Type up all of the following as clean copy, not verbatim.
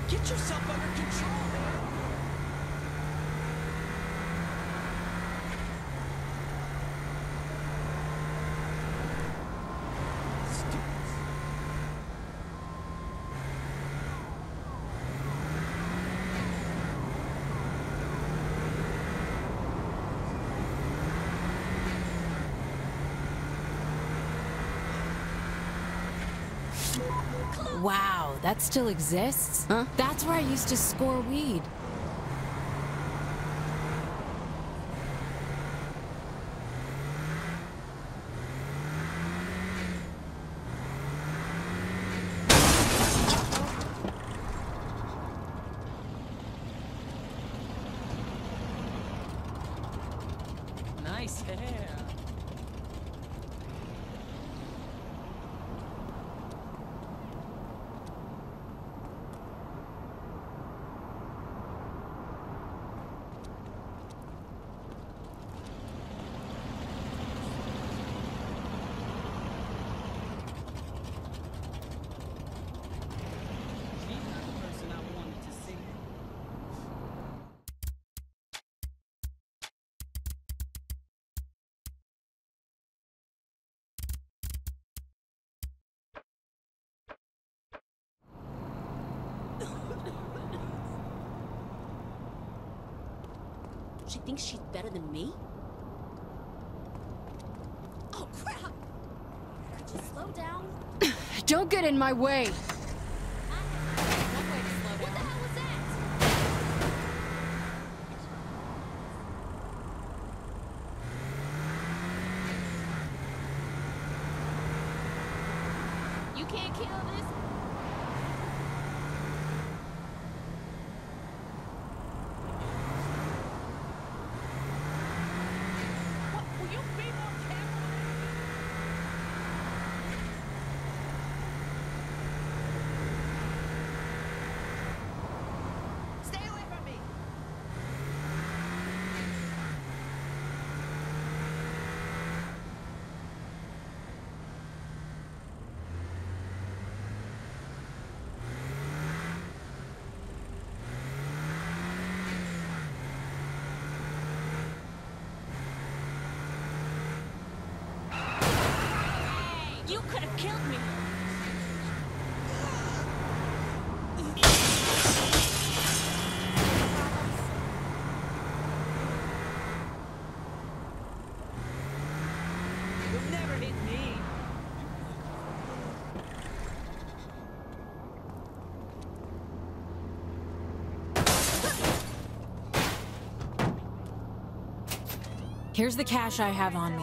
Get yourself under control, man. Wow, that still exists? Huh? That's where I used to score weed. Nice hair. She's not the person I wanted to see. She thinks she's better than me? Oh, crap! Could you slow down? Don't get in my way! What the hell was that? You can't kill this. What? Will you be more careful? Stay away from me. You could have killed me. You'll never hit me. Here's the cash I have on me.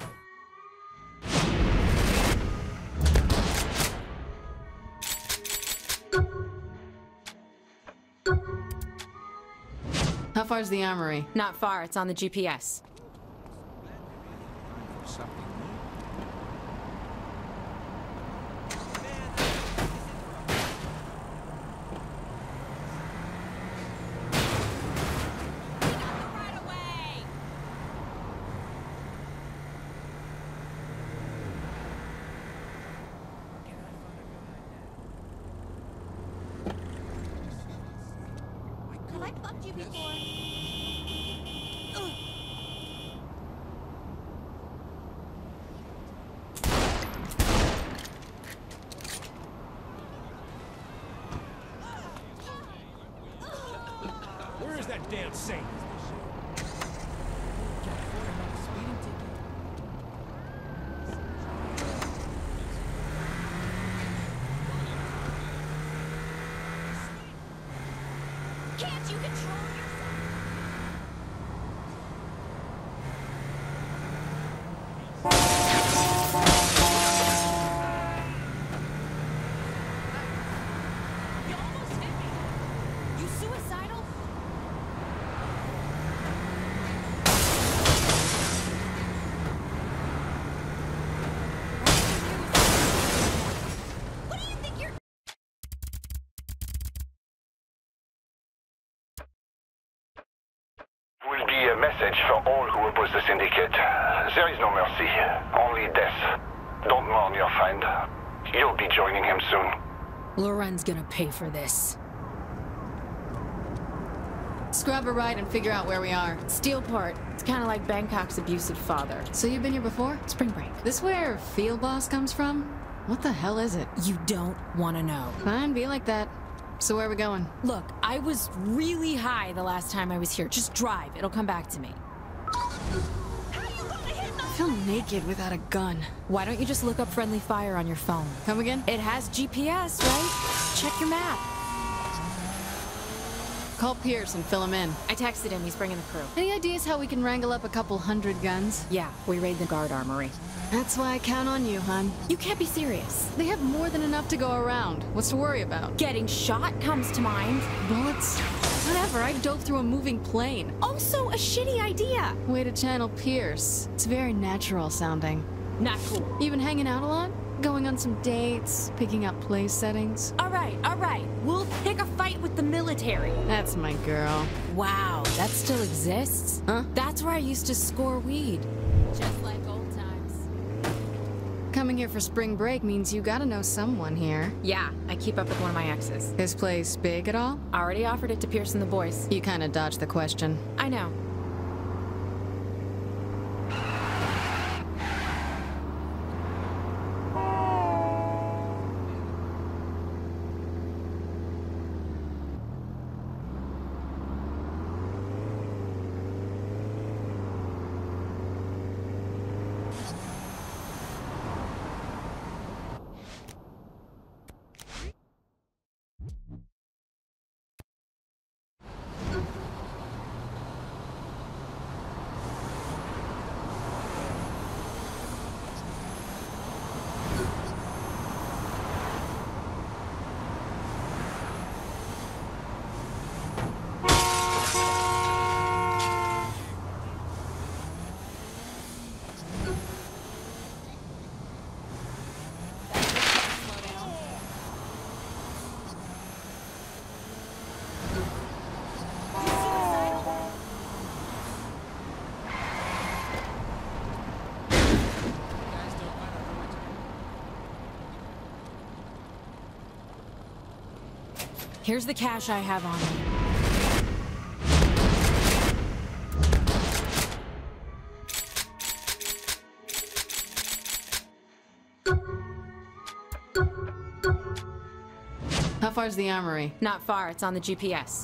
How far's the armory? Not far, it's on the GPS. Right away. Have I fucked you before? Where is that damn saint? Can't you control yourself? You almost hit me. You suicidal? What do you think you're... Will be a message for all who oppose the Syndicate. There is no mercy, only death. Don't mourn your friend. You'll be joining him soon. Loren's gonna pay for this. Scrub a right and figure out where we are. Steelport. It's kind of like Bangkok's abusive father. So you've been here before? Spring break. This where Field Boss comes from? What the hell is it? You don't want to know. Fine, be like that. So where are we going? Look, I was really high the last time I was here. Just drive. It'll come back to me. I feel naked without a gun. Why don't you just look up friendly fire on your phone? Come again? It has GPS, right? Check your map. Call Pierce and fill him in. I texted him. He's bringing the crew. Any ideas how we can wrangle up a couple hundred guns? Yeah, we raid the guard armory. That's why I count on you, hon. You can't be serious. They have more than enough to go around. What's to worry about? Getting shot comes to mind. Bullets? Whatever, I dove through a moving plane. Also a shitty idea. Way to channel Pierce. It's very natural sounding. Not cool. You been hanging out a lot? Going on some dates? Picking up place settings? All right. We'll pick a fight with the military. That's my girl. Wow, that still exists? Huh? That's where I used to score weed. Just like old times. Coming here for spring break means you gotta know someone here. Yeah, I keep up with one of my exes. This place big at all? I already offered it to Pierce and the boys. You kinda dodged the question. I know. Here's the cash I have on me. How far's the armory? Not far. It's on the GPS.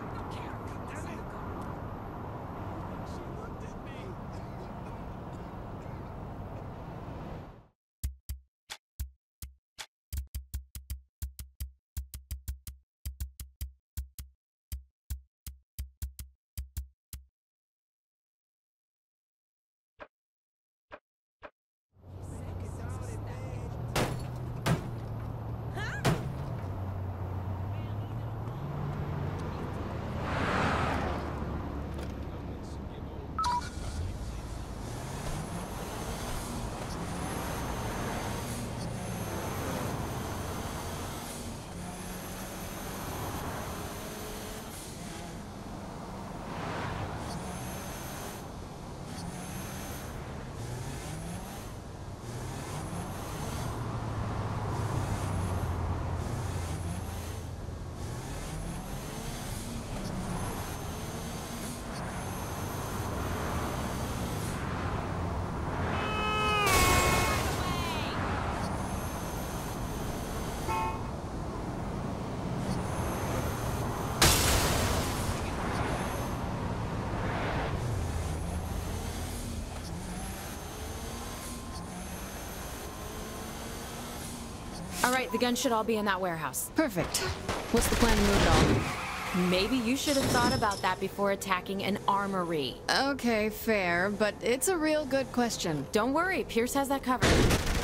All right, the guns should all be in that warehouse. Perfect. What's the plan to move it all? Maybe you should have thought about that before attacking an armory. Okay, fair, but it's a real good question. Don't worry, Pierce has that covered.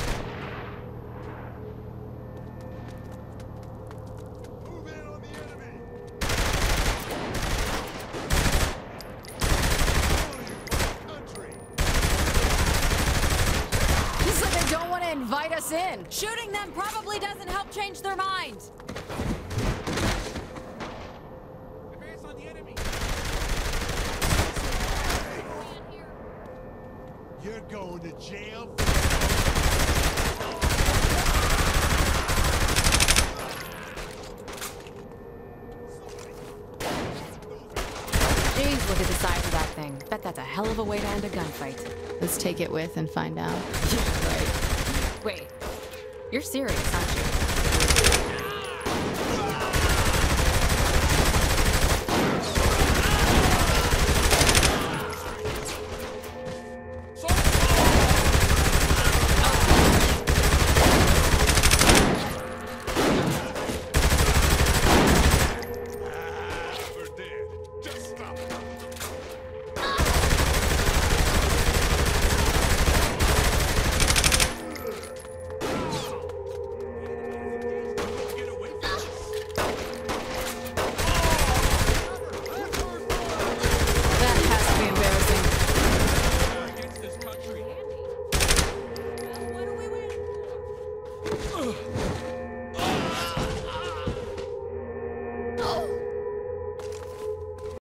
Move in on the enemy. Country. So they don't want to invite us in. Shooting them probably doesn't help change their minds. Advance on the enemy. You're going to jail. Look at the size of that thing. Bet that's a hell of a way to end a gunfight. Let's take it with and find out. Yeah, right. Wait, you're serious, aren't you?